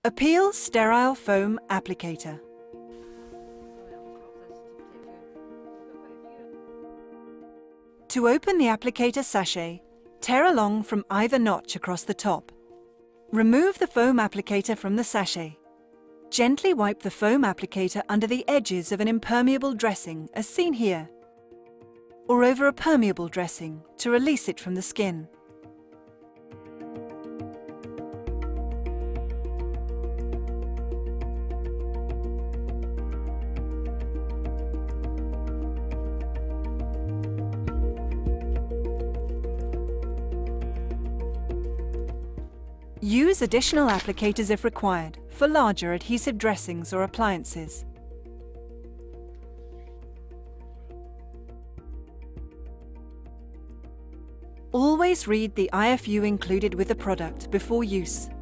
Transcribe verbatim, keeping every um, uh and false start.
Appeel Sterile Foam Applicator. To open the applicator sachet, tear along from either notch across the top. Remove the foam applicator from the sachet. Gently wipe the foam applicator under the edges of an impermeable dressing, as seen here, or over a permeable dressing to release it from the skin. Use additional applicators if required for larger adhesive dressings or appliances. Always read the I F U included with the product before use.